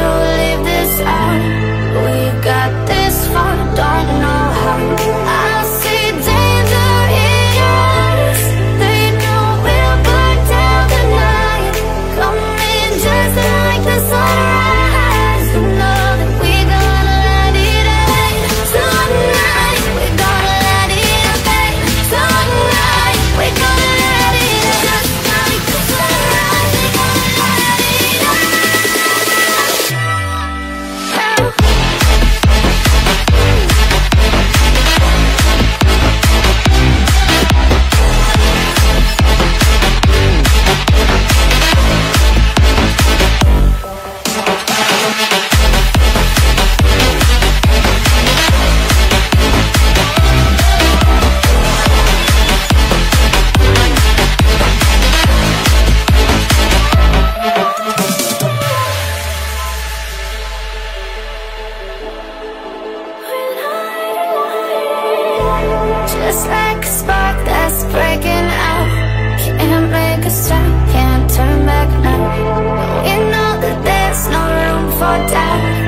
to leave this out. We got this far, don't know how. I see danger in your eyes. They know we'll burn down the night. Coming just like the sunrise. You know that we gonna let it rain. Tonight, we gonna let it rain. Tonight, we gonna let it rain. Just like the sunrise, we gonna let it rain. Just like a spark that's breaking out. Can't make a stop, can't turn back now. We know that there's no room for doubt.